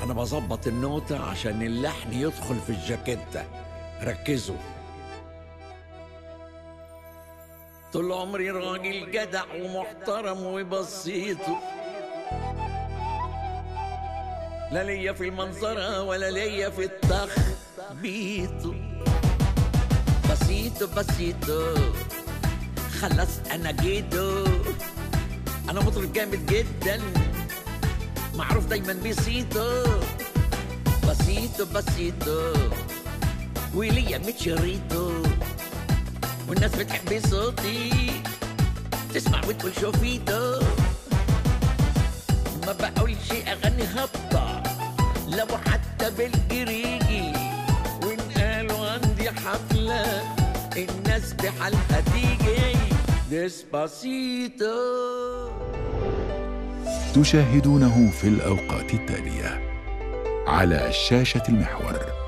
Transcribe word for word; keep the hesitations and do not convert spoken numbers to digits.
أنا بظبط النوتة عشان اللحن يدخل في الجاكيتة. ركزوا. طول عمري راجل جدع ومحترم وبسيط، لا ليا في المنظرة ولا ليا في التخبيط. بسيطو بسيطو خلاص أنا جيتو، أنا مطرب جامد جدا معروف دايما بسيطو. بسيطو بسيطو وليا متشريتو، والناس بتحب صوتي تسمع وتقول شوفيتو. ما بقولش اغني هبطة لو حتى بالجريجي، وان قالوا عندي حفلة الناس بحالها تيجي. ديسباسيتو. تشاهدونه في الأوقات التالية على شاشة المحور.